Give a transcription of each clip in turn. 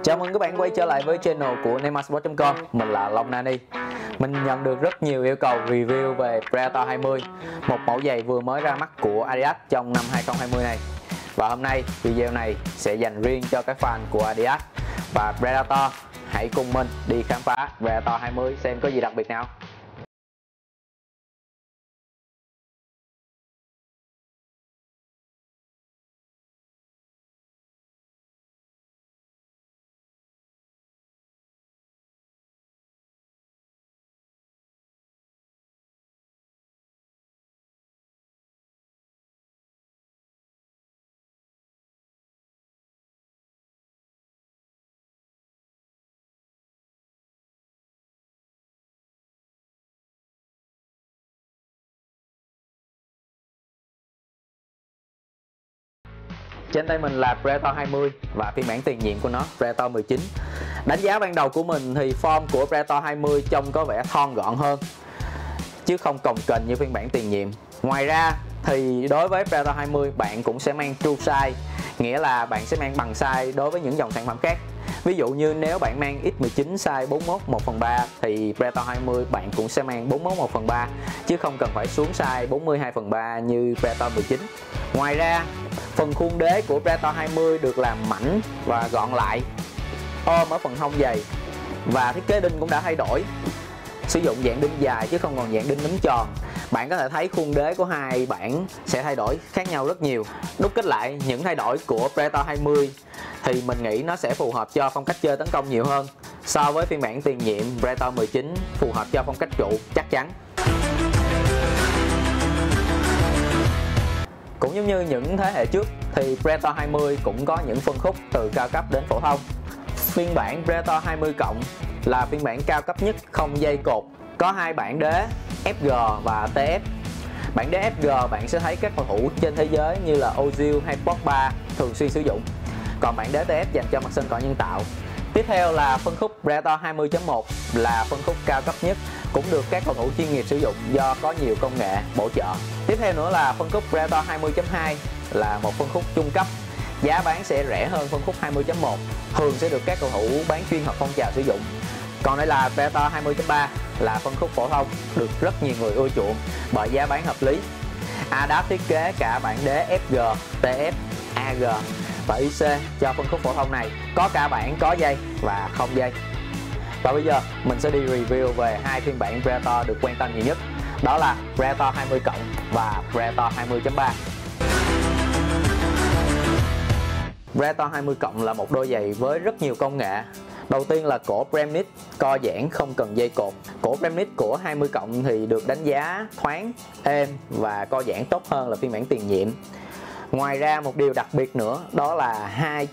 Chào mừng các bạn quay trở lại với channel của neymarsport.com. Mình là Long Nani. Mình nhận được rất nhiều yêu cầu review về Predator 20, một mẫu giày vừa mới ra mắt của Adidas trong năm 2020 này. Và hôm nay video này sẽ dành riêng cho các fan của Adidas và Predator. Hãy cùng mình đi khám phá Predator 20 xem có gì đặc biệt nào. Trên tay mình là Predator 20 và phiên bản tiền nhiệm của nó Predator 19. Đánh giá ban đầu của mình thì form của Predator 20 trông có vẻ thon gọn hơn chứ không cồng kềnh như phiên bản tiền nhiệm. Ngoài ra thì đối với Predator 20 bạn cũng sẽ mang true size, nghĩa là bạn sẽ mang bằng size đối với những dòng sản phẩm khác. Ví dụ như nếu bạn mang X19 size 41 1/3 thì Predator 20 bạn cũng sẽ mang 41 1/3 chứ không cần phải xuống size 40 2/3 như Predator 19. Ngoài ra, phần khuôn đế của Predator 20 được làm mảnh và gọn lại, ôm ở phần hông giày, và thiết kế đinh cũng đã thay đổi, sử dụng dạng đinh dài chứ không còn dạng đinh núm tròn. Bạn có thể thấy khuôn đế của hai bản sẽ thay đổi khác nhau rất nhiều. Đúc kết lại những thay đổi của Predator 20 thì mình nghĩ nó sẽ phù hợp cho phong cách chơi tấn công nhiều hơn so với phiên bản tiền nhiệm Predator 19 phù hợp cho phong cách trụ chắc chắn. Cũng giống như những thế hệ trước thì Predator 20 cũng có những phân khúc từ cao cấp đến phổ thông. Phiên bản Predator 20 cộng là phiên bản cao cấp nhất không dây cột, có hai bản đế FG và TF. Bản đế FG bạn sẽ thấy các cầu thủ trên thế giới như là Ozil hay Pogba thường xuyên sử dụng, còn bản đế TF dành cho mặt sân cỏ nhân tạo. Tiếp theo là phân khúc Predator 20.1 là phân khúc cao cấp nhất, cũng được các cầu thủ chuyên nghiệp sử dụng do có nhiều công nghệ bổ trợ. Tiếp theo nữa là phân khúc Predator 20.2 là một phân khúc trung cấp, giá bán sẽ rẻ hơn phân khúc 20.1, thường sẽ được các cầu thủ bán chuyên hợp phong trào sử dụng. Còn đây là Predator 20.3 là phân khúc phổ thông, được rất nhiều người ưa chuộng bởi giá bán hợp lý. Adidas thiết kế cả bản đế FG, TF, AG và IC cho phân khúc phổ thông này, có cả bản có dây và không dây. Và bây giờ mình sẽ đi review về hai phiên bản Predator được quan tâm nhiều nhất, đó là Predator 20 cộng và Predator 20.3. Predator 20 cộng là một đôi giày với rất nhiều công nghệ. Đầu tiên là cổ Premix co giãn không cần dây cột. Cổ Premix của 20 cộng thì được đánh giá thoáng, êm và co giãn tốt hơn là phiên bản tiền nhiệm. Ngoài ra một điều đặc biệt nữa đó là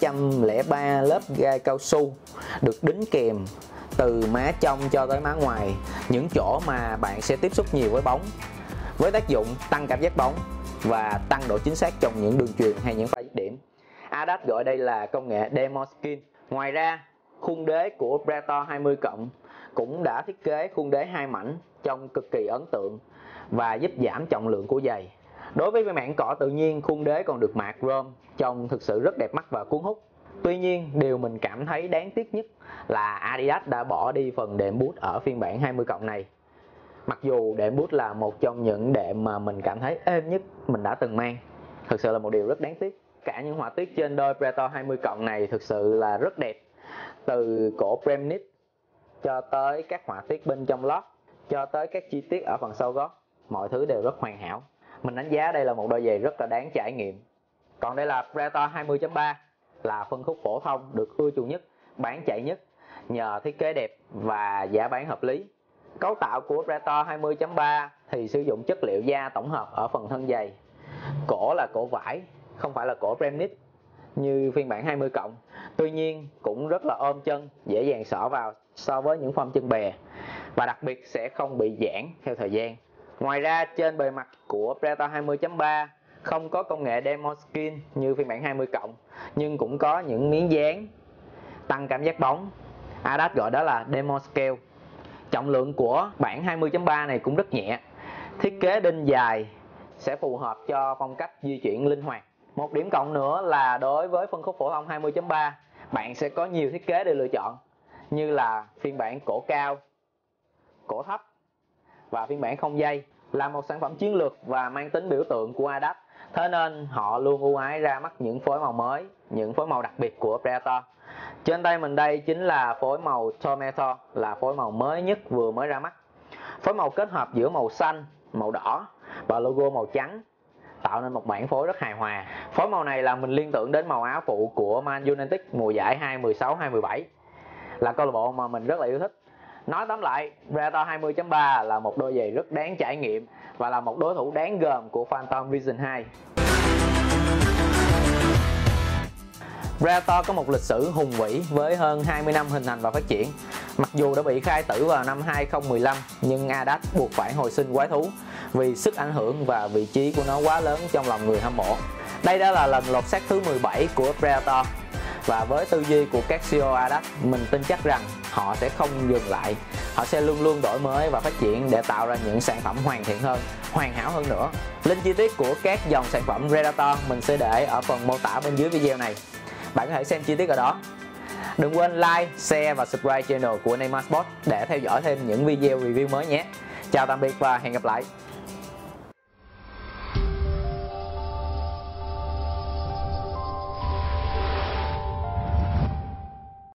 203 lớp gai cao su được đính kèm từ má trong cho tới má ngoài, những chỗ mà bạn sẽ tiếp xúc nhiều với bóng, với tác dụng tăng cảm giác bóng và tăng độ chính xác trong những đường chuyền hay những pha dứt điểm. Adidas gọi đây là công nghệ Demo Skin. Ngoài ra, khuôn đế của Predator 20 cộng cũng đã thiết kế khuôn đế hai mảnh trông cực kỳ ấn tượng và giúp giảm trọng lượng của giày. Đối với mảng cỏ tự nhiên, khuôn đế còn được mạ chrome, trông thực sự rất đẹp mắt và cuốn hút. Tuy nhiên, điều mình cảm thấy đáng tiếc nhất là Adidas đã bỏ đi phần đệm boot ở phiên bản 20 cộng này. Mặc dù đệm boot là một trong những đệm mà mình cảm thấy êm nhất mình đã từng mang, thực sự là một điều rất đáng tiếc. Cả những họa tiết trên đôi Predator 20 cộng này thực sự là rất đẹp, từ cổ Premix cho tới các họa tiết bên trong lót, cho tới các chi tiết ở phần sau gót, mọi thứ đều rất hoàn hảo. Mình đánh giá đây là một đôi giày rất là đáng trải nghiệm. Còn đây là Predator 20.3 là phân khúc phổ thông được ưa chuộng nhất, bán chạy nhất nhờ thiết kế đẹp và giá bán hợp lý. Cấu tạo của Predator 20.3 thì sử dụng chất liệu da tổng hợp ở phần thân giày. Cổ là cổ vải, không phải là cổ Premix như phiên bản 20 cộng. Tuy nhiên cũng rất là ôm chân, dễ dàng xỏ vào so với những form chân bè, và đặc biệt sẽ không bị giãn theo thời gian. Ngoài ra trên bề mặt của Predator 20.3 không có công nghệ Demo Skin như phiên bản 20 cộng, nhưng cũng có những miếng dán tăng cảm giác bóng. Adidas gọi đó là Demo Scale. Trọng lượng của bản 20.3 này cũng rất nhẹ. Thiết kế đinh dài sẽ phù hợp cho phong cách di chuyển linh hoạt. Một điểm cộng nữa là đối với phân khúc phổ thông 20.3, bạn sẽ có nhiều thiết kế để lựa chọn, như là phiên bản cổ cao, cổ thấp và phiên bản không dây. Là một sản phẩm chiến lược và mang tính biểu tượng của Adidas, thế nên họ luôn ưu ái ra mắt những phối màu mới, những phối màu đặc biệt của Predator. Trên tay mình đây chính là phối màu Tomato, là phối màu mới nhất vừa mới ra mắt. Phối màu kết hợp giữa màu xanh, màu đỏ và logo màu trắng, tạo nên một bản phối rất hài hòa. Phối màu này làm mình liên tưởng đến màu áo phụ của Man United mùa giải 2016-2017, là câu lạc bộ mà mình rất là yêu thích. Nói tóm lại, Predator 20.3 là một đôi giày rất đáng trải nghiệm và là một đối thủ đáng gờm của Phantom Vision 2. Predator có một lịch sử hùng vĩ với hơn 20 năm hình thành và phát triển. Mặc dù đã bị khai tử vào năm 2015, nhưng Adidas buộc phải hồi sinh quái thú vì sức ảnh hưởng và vị trí của nó quá lớn trong lòng người hâm mộ. Đây đã là lần lột xác thứ 17 của Predator, và với tư duy của các CEO Adidas, mình tin chắc rằng họ sẽ không dừng lại. Họ sẽ luôn luôn đổi mới và phát triển để tạo ra những sản phẩm hoàn thiện hơn, hoàn hảo hơn nữa. Link chi tiết của các dòng sản phẩm Predator mình sẽ để ở phần mô tả bên dưới video này. Bạn có thể xem chi tiết ở đó. Đừng quên like, share và subscribe channel của Neymar Sport để theo dõi thêm những video review mới nhé. Chào tạm biệt và hẹn gặp lại.